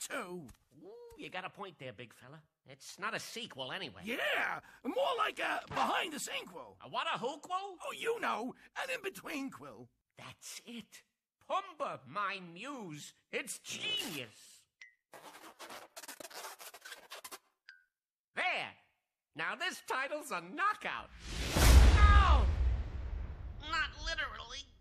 too. Ooh, you got a point there, big fella. It's not a sequel anyway. Yeah, more like a behind-the-sequel. A what, a whoquel? Oh, you know, an in-between-quill. That's it. Pumbaa, my muse. It's genius. There. Now this title's a knockout. No! Not literally.